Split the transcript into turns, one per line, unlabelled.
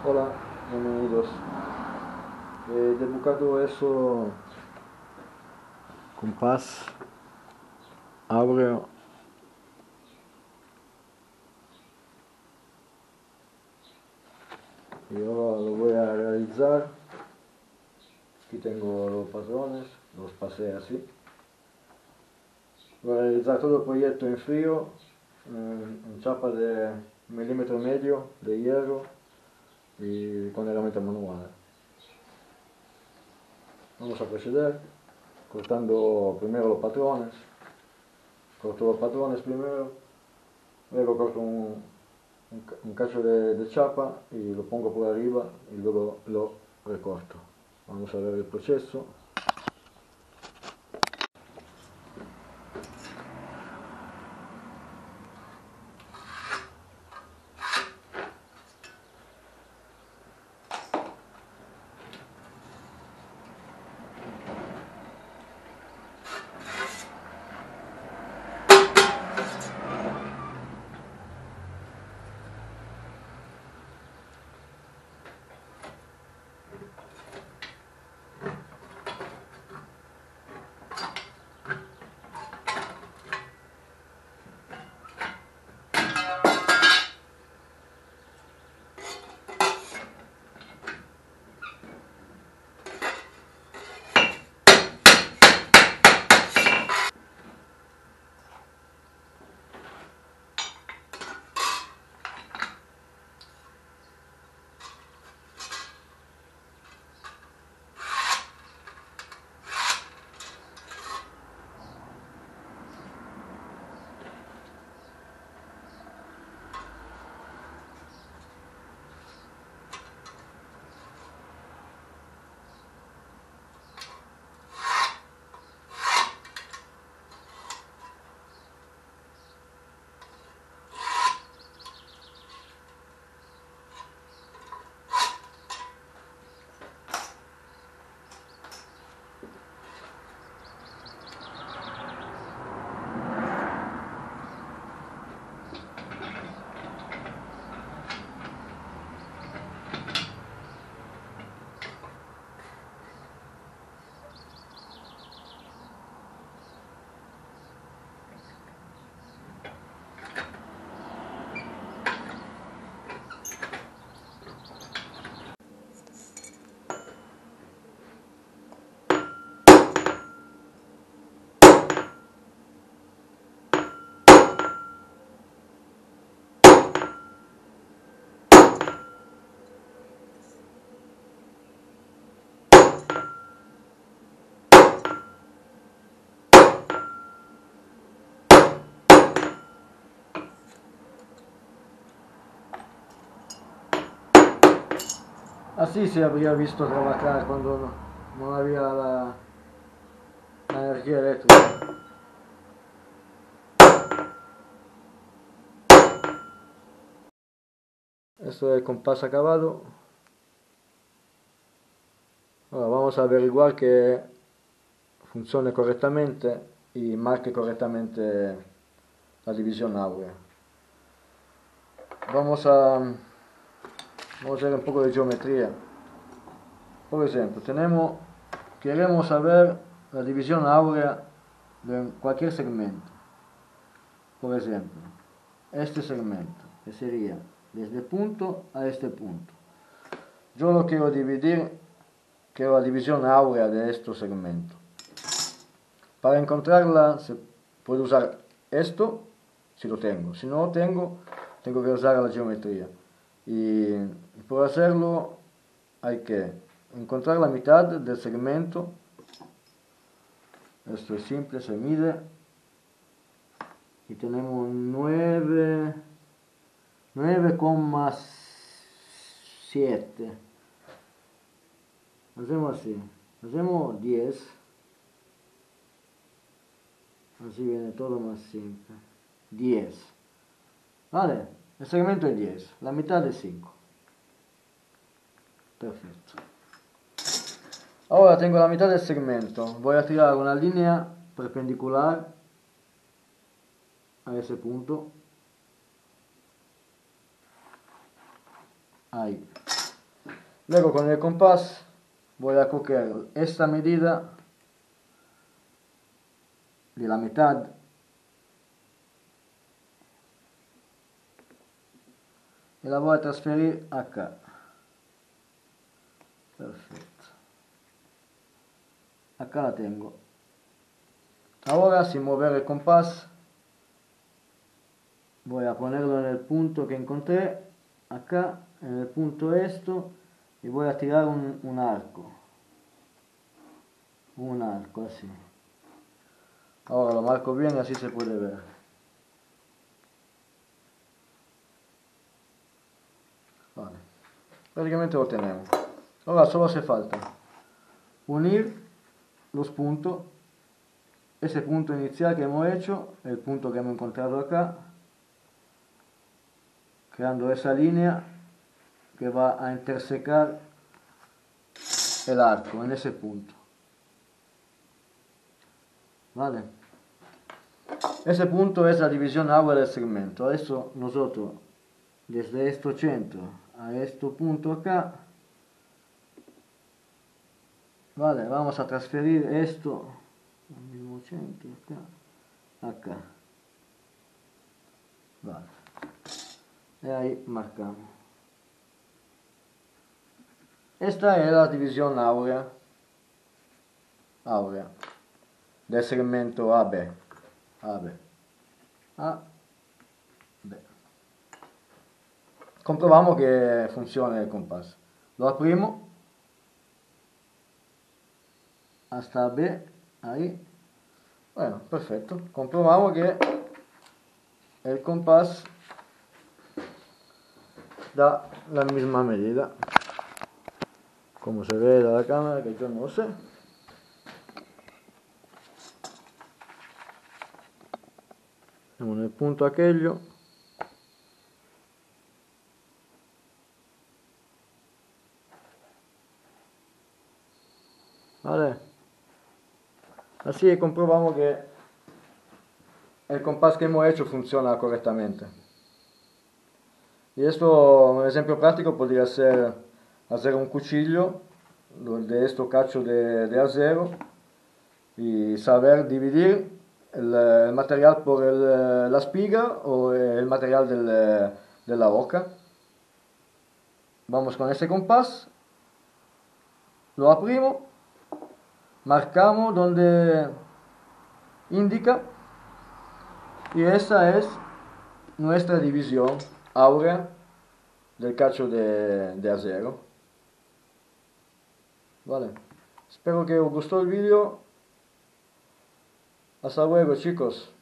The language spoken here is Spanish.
Hola, bienvenidos. He dibujado eso compás áureo y ahora lo voy a realizar. Aquí tengo los patrones, los pasé así. Voy a realizar todo el proyecto en frío, en chapa de 1,5 milímetros de hierro y con herramienta manual. Vamos a proceder cortando primero los patrones. Corto los patrones primero, luego corto un cacho de chapa y lo pongo por arriba y luego lo recorto. Vamos a ver el proceso. Así se habría visto trabajar cuando no había la energía eléctrica. Esto es el compás acabado. Ahora vamos a averiguar que funcione correctamente y marque correctamente la división áurea. Vamos a hacer un poco de geometría. Por ejemplo, queremos saber la división áurea de cualquier segmento. Por ejemplo, este segmento, que sería desde punto a este punto. Yo lo quiero dividir, quiero la división áurea de este segmento. Para encontrarla se puede usar esto, si lo tengo. Si no lo tengo, tengo que usar la geometría. Y por hacerlo hay que encontrar la mitad del segmento. Esto es simple, se mide. Y tenemos 9,7. Hacemos así. Hacemos 10. Así viene todo más simple. 10. ¿Vale? El segmento es 10. La mitad es 5. Perfecto. Ahora tengo la mitad del segmento. Voy a tirar una línea perpendicular a ese punto. Ahí. Luego con el compás voy a coger esta medida de la mitad y la voy a transferir acá. Perfecto. Acá la tengo. Ahora, sin mover el compás, voy a ponerlo en el punto que encontré, acá, en el punto esto, y voy a tirar un arco. Un arco, así. Ahora lo marco bien y así se puede ver. Vale. Prácticamente lo tenemos. Ahora solo hace falta unir los puntos. Ese punto inicial que hemos hecho, el punto que hemos encontrado acá, creando esa línea que va a intersecar el arco en ese punto. Vale. Ese punto es la división áurea del segmento. Eso nosotros, desde este centro a este punto acá, vale, vamos a transferir esto al mismo centro acá. Vale. Y ahí marcamos. Esta es la división áurea del segmento AB. Comprobamos que funciona el compás. Lo aprimo hasta B, ahí. Bueno, perfecto. Comprobamos que el compás da la misma medida. Como se ve de la cámara, que yo no lo sé. Tenemos el punto aquello. Vale. Así comprobamos que el compás que hemos hecho funciona correctamente. Y esto, un ejemplo práctico podría ser hacer un cuchillo de este cacho de acero y saber dividir el material por la espiga o el material de la hoja. Vamos con ese compás, lo aprimo, marcamos donde indica y esa es nuestra división áurea del cacho de acero. Vale, espero que os gustó el vídeo. Hasta luego, chicos.